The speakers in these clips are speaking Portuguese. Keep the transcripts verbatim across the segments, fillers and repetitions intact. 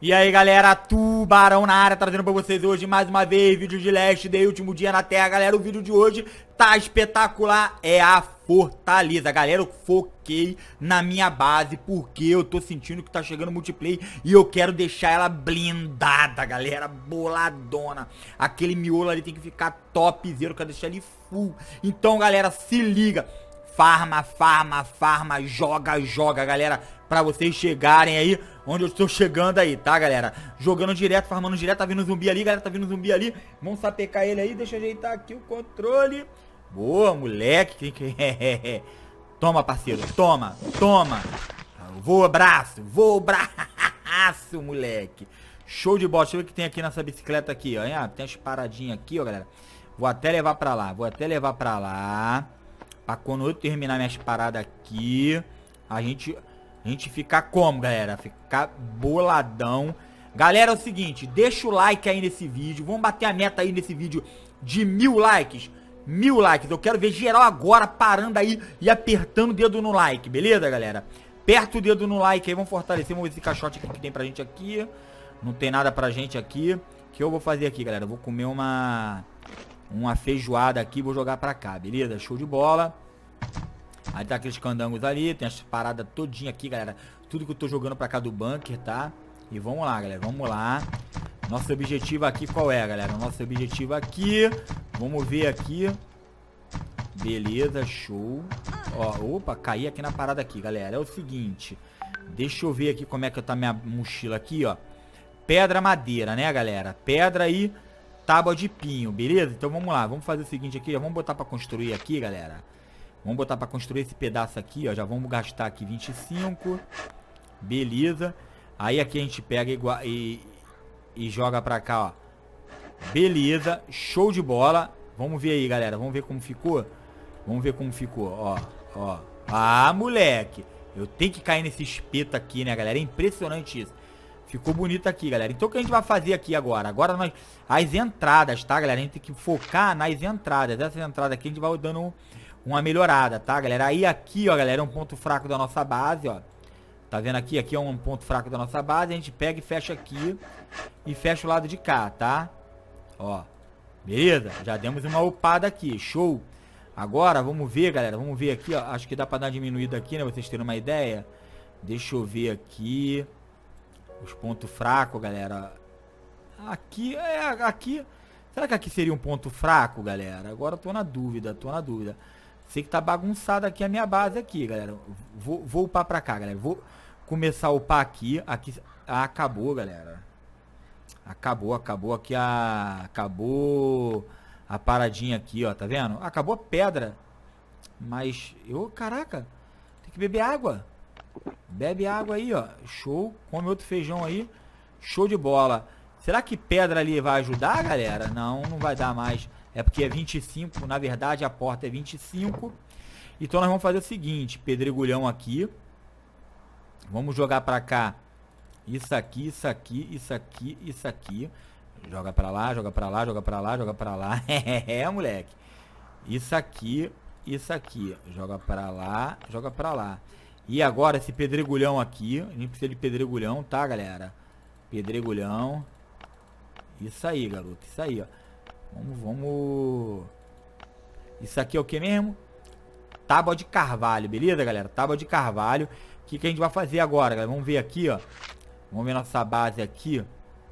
E aí galera, Tubarão na área, trazendo pra vocês hoje mais uma vez vídeo de Last Day, último dia na Terra. Galera, o vídeo de hoje tá espetacular, é a Fortaleza. Galera, eu foquei na minha base porque eu tô sentindo que tá chegando multiplayer e eu quero deixar ela blindada, galera, boladona. Aquele miolo ali tem que ficar topzero, eu quero deixar ele full. Então galera, se liga, farma, farma, farma, joga, joga, galera, pra vocês chegarem aí onde eu estou chegando aí, tá, galera? Jogando direto, farmando direto, tá vindo zumbi ali, galera, tá vindo zumbi ali. Vamos sapecar ele aí, deixa eu ajeitar aqui o controle. Boa, moleque. Toma, parceiro, toma, toma. Voa, braço, voa, braço, moleque. Show de bola, deixa eu ver o que tem aqui nessa bicicleta aqui, ó. Ah, tem as paradinhas aqui, ó, galera. Vou até levar pra lá, vou até levar pra lá. Pra quando eu terminar minhas paradas aqui, a gente... A gente ficar como, galera? Ficar boladão. Galera, é o seguinte, deixa o like aí nesse vídeo. Vamos bater a meta aí nesse vídeo de mil likes. Mil likes. Eu quero ver geral agora parando aí e apertando o dedo no like, beleza, galera? Aperta o dedo no like aí, vamos fortalecer. Vamos ver esse caixote aqui que tem pra gente aqui. Não tem nada pra gente aqui. O que eu vou fazer aqui, galera? Eu vou comer uma... Uma feijoada aqui, vou jogar pra cá, beleza? Show de bola. Aí tá aqueles candangos ali, tem as paradas todinha aqui, galera. Tudo que eu tô jogando pra cá do bunker, tá? E vamos lá, galera, vamos lá. Nosso objetivo aqui qual é, galera? Nosso objetivo aqui, vamos ver aqui. Beleza, show. Ó, opa, caí aqui na parada aqui, galera. É o seguinte, deixa eu ver aqui como é que tá minha mochila aqui, ó. Pedra, madeira, né, galera? Pedra e tábua de pinho, beleza? Então vamos lá, vamos fazer o seguinte aqui, ó. Vamos botar pra construir aqui, galera. Vamos botar pra construir esse pedaço aqui, ó. Já vamos gastar aqui vinte e cinco. Beleza. Aí aqui a gente pega igual, e, e joga pra cá, ó. Beleza. Show de bola. Vamos ver aí, galera. Vamos ver como ficou. Vamos ver como ficou, ó. Ó. Ah, moleque. Eu tenho que cair nesse espeto aqui, né, galera? É impressionante isso. Ficou bonito aqui, galera. Então o que a gente vai fazer aqui agora? Agora nós... As entradas, tá, galera? A gente tem que focar nas entradas. Essas entradas aqui a gente vai dando... uma melhorada, tá, galera? Aí aqui, ó, galera, é um ponto fraco da nossa base, ó. Tá vendo aqui? Aqui é um ponto fraco da nossa base. A gente pega e fecha aqui. E fecha o lado de cá, tá? Ó. Beleza? Já demos uma upada aqui. Show. Agora, vamos ver, galera. Vamos ver aqui, ó. Acho que dá pra dar uma diminuída aqui, né? Vocês terem uma ideia. Deixa eu ver aqui. Os pontos fracos, galera. Aqui, é, aqui... Será que aqui seria um ponto fraco, galera? Agora eu tô na dúvida, tô na dúvida. Sei que tá bagunçada aqui a minha base aqui, galera. Vou, vou upar pra cá, galera. Vou começar a upar aqui. Aqui ah, acabou, galera. Acabou, acabou aqui a... Acabou a paradinha aqui, ó. Tá vendo? Acabou a pedra. Mas eu... Caraca. Tem que beber água. Bebe água aí, ó. Show. Come outro feijão aí. Show de bola. Será que pedra ali vai ajudar, galera? Não, não vai dar mais. É porque é vinte e cinco, na verdade a porta é vinte e cinco. Então nós vamos fazer o seguinte, pedregulhão aqui. Vamos jogar pra cá. Isso aqui, isso aqui, isso aqui, isso aqui. Joga pra lá, joga pra lá, joga pra lá, joga pra lá. É, moleque. Isso aqui, isso aqui. Joga pra lá, joga pra lá. E agora esse pedregulhão aqui. A gente precisa de pedregulhão, tá, galera? Pedregulhão. Isso aí, garoto. Isso aí, ó. Vamos, vamos... Isso aqui é o que mesmo? Tábua de carvalho, beleza, galera? Tábua de carvalho. O que, que a gente vai fazer agora, galera? Vamos ver aqui, ó. Vamos ver nossa base aqui.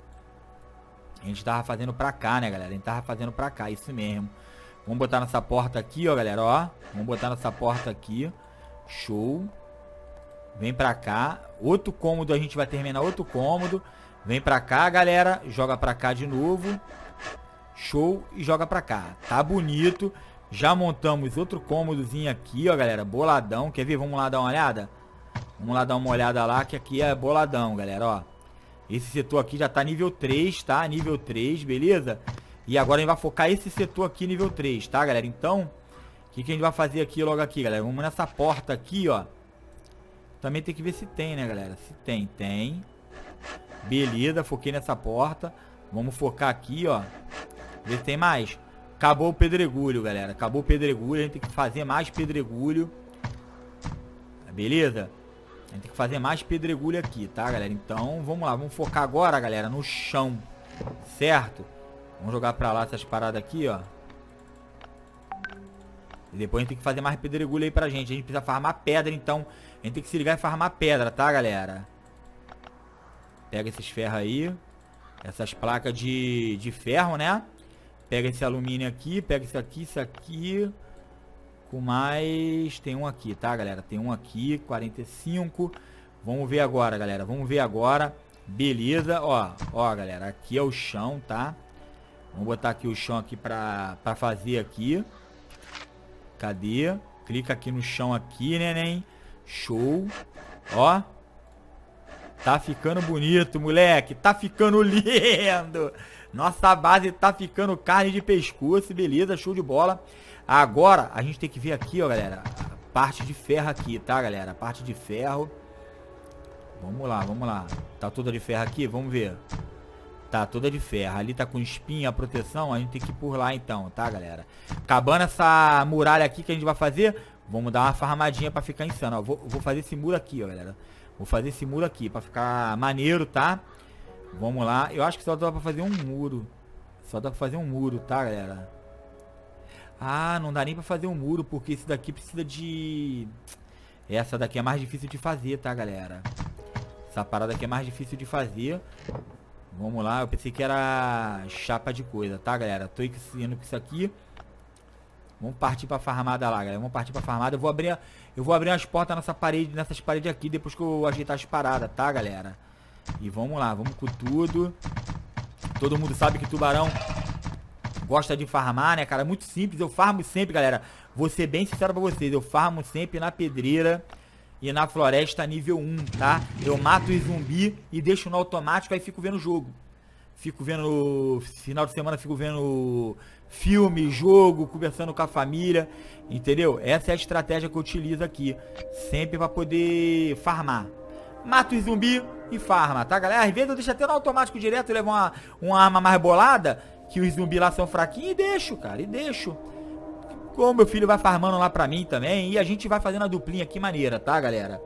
A gente tava fazendo pra cá, né, galera? A gente tava fazendo pra cá, isso mesmo. Vamos botar nossa porta aqui, ó, galera, ó. Vamos botar nossa porta aqui. Show. Vem pra cá. Outro cômodo, a gente vai terminar outro cômodo. Vem pra cá, galera. Joga pra cá de novo. Show. E joga pra cá. Tá bonito. Já montamos outro cômodozinho aqui, ó, galera. Boladão. Quer ver? Vamos lá dar uma olhada? Vamos lá dar uma olhada lá, que aqui é boladão, galera, ó. Esse setor aqui já tá nível três, tá? Nível três, beleza? E agora a gente vai focar esse setor aqui nível três, tá, galera? Então, o que, que a gente vai fazer aqui logo aqui, galera? Vamos nessa porta aqui, ó. Também tem que ver se tem, né, galera? Se tem, tem. Beleza, foquei nessa porta. Vamos focar aqui, ó. Ver se tem mais. Acabou o pedregulho, galera. Acabou o pedregulho. A gente tem que fazer mais pedregulho. Beleza? A gente tem que fazer mais pedregulho aqui, tá, galera? Então, vamos lá. Vamos focar agora, galera, no chão. Certo? Vamos jogar pra lá essas paradas aqui, ó. E depois a gente tem que fazer mais pedregulho aí pra gente. A gente precisa farmar pedra, então. A gente tem que se ligar e farmar pedra, tá, galera? Pega esses ferros aí. Essas placas de, de ferro, né? Pega esse alumínio aqui. Pega isso aqui, isso aqui. Com mais... Tem um aqui, tá, galera? Tem um aqui, quarenta e cinco. Vamos ver agora, galera. Vamos ver agora. Beleza. Ó, ó, galera. Aqui é o chão, tá? Vamos botar aqui o chão aqui pra, pra fazer aqui. Cadê? Clica aqui no chão aqui, neném. Show. Ó. Tá ficando bonito, moleque. Tá ficando lindo. Nossa base tá ficando carne de pescoço. Beleza, show de bola. Agora, a gente tem que ver aqui, ó, galera. A parte de ferro aqui, tá, galera? A parte de ferro. Vamos lá, vamos lá. Tá toda de ferro aqui? Vamos ver. Tá toda de ferro. Ali tá com espinha, a proteção. A gente tem que ir por lá então, tá, galera? Acabando essa muralha aqui que a gente vai fazer, vamos dar uma farmadinha pra ficar insano, ó. Vou, vou fazer esse muro aqui, ó, galera. Vou fazer esse muro aqui pra ficar maneiro, tá? Vamos lá. Eu acho que só dá pra fazer um muro. Só dá pra fazer um muro, tá, galera? Ah, não dá nem pra fazer um muro, porque esse daqui precisa de... Essa daqui é mais difícil de fazer, tá, galera? Essa parada aqui é mais difícil de fazer. Vamos lá, eu pensei que era chapa de coisa, tá, galera? Tô ensinando com isso aqui. Vamos partir pra farmada lá, galera. Vamos partir pra farmada. Eu vou abrir, eu vou abrir umas portas nessa parede, nessas paredes aqui, depois que eu ajeitar as paradas, tá, galera? E vamos lá, vamos com tudo. Todo mundo sabe que tubarão gosta de farmar, né, cara? Muito simples, eu farmo sempre, galera. Vou ser bem sincero pra vocês, eu farmo sempre na pedreira e na floresta nível um, tá? Eu mato os zumbi e deixo no automático, aí fico vendo o jogo. Fico vendo, final de semana fico vendo filme, jogo, conversando com a família, entendeu? Essa é a estratégia que eu utilizo aqui, sempre pra poder farmar. Mato os zumbi e farma, tá, galera? Às vezes eu deixo até no automático direto, levo uma, uma arma mais bolada, que os zumbis lá são fraquinhos, e deixo, cara, e deixo. Como meu filho vai farmando lá pra mim também. E a gente vai fazendo a duplinha aqui maneira, tá, galera?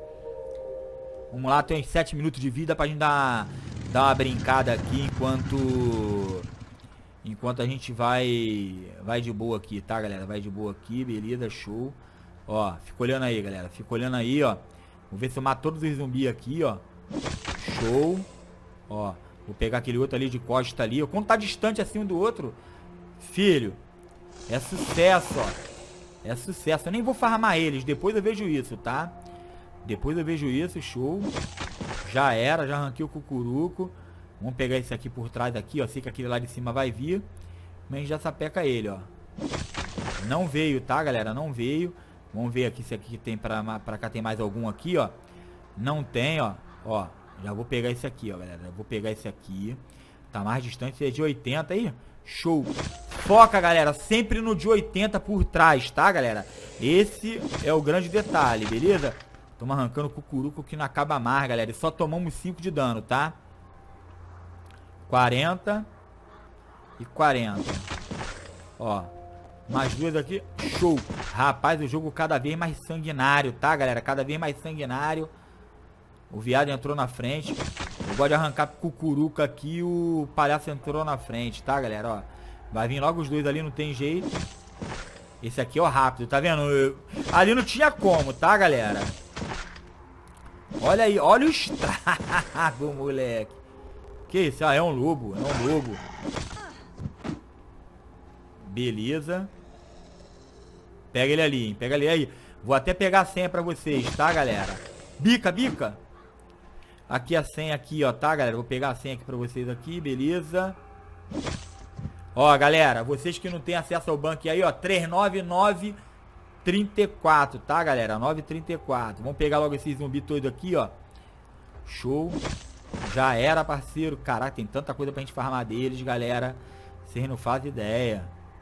Vamos lá, tem uns sete minutos de vida pra gente dar, dar uma brincada aqui enquanto... Enquanto a gente vai... Vai de boa aqui, tá, galera? Vai de boa aqui, beleza, show. Ó, fica olhando aí, galera. Fica olhando aí, ó. Vou ver se eu mato todos os zumbis aqui, ó. Show. Ó, vou pegar aquele outro ali de costa ali. Ó, quando tá distante assim um do outro, filho... É sucesso, ó. É sucesso. Eu nem vou farmar eles. Depois eu vejo isso, tá? Depois eu vejo isso. Show. Já era. Já arranquei o cucuruco. Vamos pegar esse aqui por trás aqui, ó. Sei que aquele lá de cima vai vir. Mas a gente já sapeca ele, ó. Não veio, tá, galera? Não veio. Vamos ver aqui se aqui tem pra, pra cá tem mais algum aqui, ó. Não tem, ó. Ó. Já vou pegar esse aqui, ó, galera. Já vou pegar esse aqui. Tá mais distante. É de oitenta aí. Show. Foca, galera, sempre no de oitenta por trás, tá, galera? Esse é o grande detalhe, beleza? Estamos arrancando o cucuruco que não acaba mais, galera. E só tomamos cinco de dano, tá? quarenta e quarenta. Ó, mais duas aqui. Show. Rapaz, o jogo cada vez mais sanguinário, tá, galera? Cada vez mais sanguinário. O viado entrou na frente. Eu gosto de arrancar cucuruca aqui. O palhaço entrou na frente, tá, galera? Ó, vai vir logo os dois ali, não tem jeito. Esse aqui é o rápido, tá vendo? Eu... Ali não tinha como, tá, galera? Olha aí, olha o estrago, moleque. Que isso? Ah, é um lobo, é um lobo. Beleza. Pega ele ali, hein? Pega ele aí. Vou até pegar a senha pra vocês, tá, galera? Bica, bica. Aqui a senha aqui, ó, tá, galera? Vou pegar a senha aqui pra vocês aqui, beleza. Ó, galera, vocês que não tem acesso ao banco aí, ó, três nove nove trinta e quatro, tá, galera? nove trinta e quatro. Vamos pegar logo esse zumbi todo aqui, ó. Show. Já era, parceiro. Caraca, tem tanta coisa pra gente farmar deles, galera. Vocês não fazem ideia.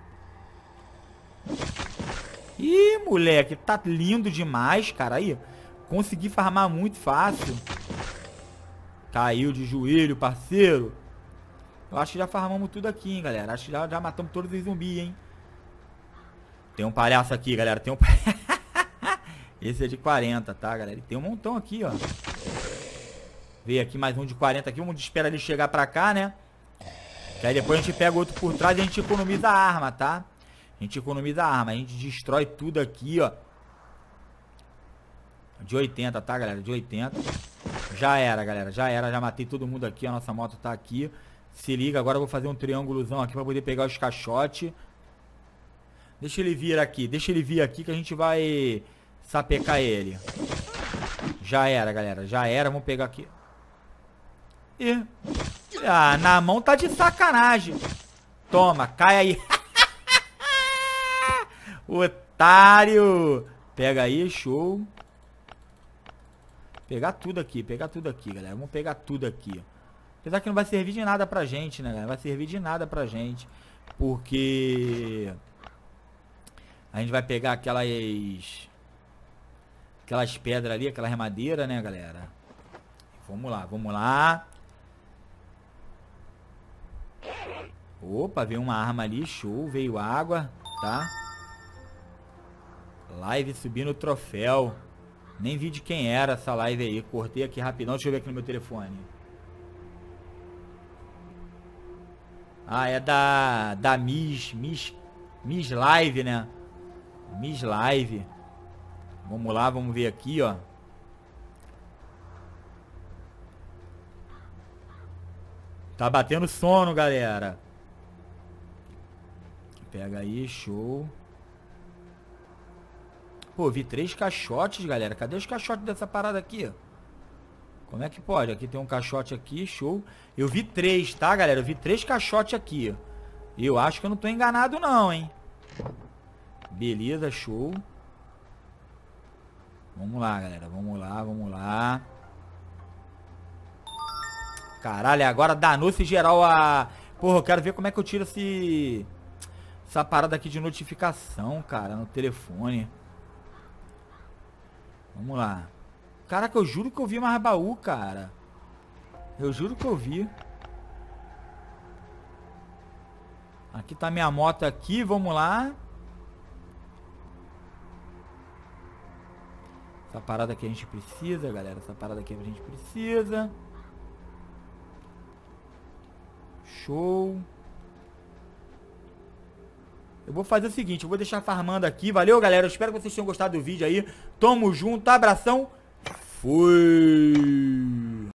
Ih, moleque, tá lindo demais, cara. Aí, consegui farmar muito fácil. Caiu de joelho, parceiro. Eu acho que já farmamos tudo aqui, hein, galera. Acho que já, já matamos todos os zumbis, hein. Tem um palhaço aqui, galera. Tem um... Esse é de quarenta, tá, galera? E tem um montão aqui, ó. Veio aqui mais um de quarenta aqui. Vamos esperar ele chegar pra cá, né? Que aí depois a gente pega outro por trás e a gente economiza a arma, tá? A gente economiza a arma. A gente destrói tudo aqui, ó. De oitenta, tá, galera? De oitenta. Já era, galera. Já era. Já matei todo mundo aqui. A nossa moto tá aqui. Se liga. Agora eu vou fazer um triângulozão aqui pra poder pegar os caixotes. Deixa ele vir aqui. Deixa ele vir aqui que a gente vai sapecar ele. Já era, galera. Já era. Vamos pegar aqui. Ih. Ah, na mão tá de sacanagem. Toma. Cai aí. Otário. Pega aí. Show. Pegar tudo aqui, pegar tudo aqui, galera. Vamos pegar tudo aqui. Apesar que não vai servir de nada pra gente, né, galera? Vai servir de nada pra gente. Porque a gente vai pegar aquelas Aquelas pedras ali, aquela remadeira, né, galera? Vamos lá, vamos lá. Opa, veio uma arma ali, show. Veio água, tá? Live subindo o troféu. Nem vi de quem era essa live aí. Cortei aqui rapidão. Deixa eu ver aqui no meu telefone. Ah, é da... Da Miss... Miss... Miss Live, né? Miss Live. Vamos lá, vamos ver aqui, ó. Tá batendo sono, galera. Pega aí, show. Pô, vi três caixotes, galera. Cadê os caixotes dessa parada aqui? Como é que pode? Aqui tem um caixote aqui, show. Eu vi três, tá, galera? Eu vi três caixotes aqui. Eu acho que eu não tô enganado não, hein? Beleza, show. Vamos lá, galera. Vamos lá, vamos lá. Caralho, agora danou-se geral a... Porra, eu quero ver como é que eu tiro esse... Essa parada aqui de notificação, cara, no telefone. Vamos lá. Caraca, eu juro que eu vi mais baú, cara. Eu juro que eu vi. Aqui tá minha moto aqui, vamos lá. Essa parada aqui a gente precisa, galera. Essa parada aqui a gente precisa. Show. Eu vou fazer o seguinte, eu vou deixar farmando aqui. Valeu, galera. Eu espero que vocês tenham gostado do vídeo aí. Tamo junto, abração. Fui.